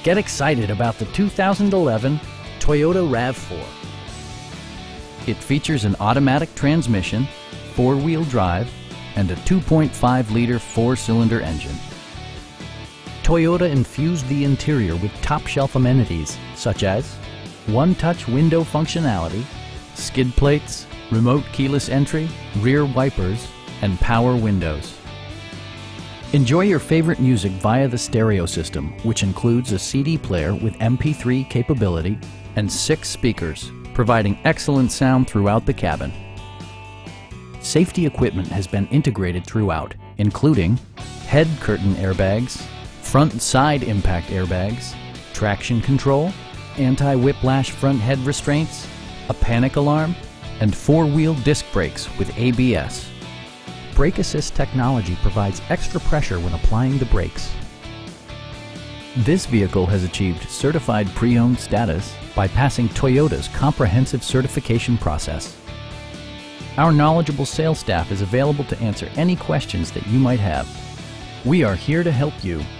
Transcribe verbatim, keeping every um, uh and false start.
Get excited about the two thousand eleven Toyota RAV four. It features an automatic transmission, four-wheel drive, and a two point five liter four-cylinder engine. Toyota infused the interior with top-shelf amenities such as one-touch window functionality, skid plates, remote keyless entry, rear wipers, and power windows. Enjoy your favorite music via the stereo system, which includes a C D player with M P three capability and six speakers, providing excellent sound throughout the cabin. Safety equipment has been integrated throughout, including head curtain airbags, front and side impact airbags, traction control, anti-whiplash front head restraints, a panic alarm, and four-wheel disc brakes with A B S. Brake Assist technology provides extra pressure when applying the brakes. This vehicle has achieved certified pre-owned status by passing Toyota's comprehensive certification process. Our knowledgeable sales staff is available to answer any questions that you might have. We are here to help you.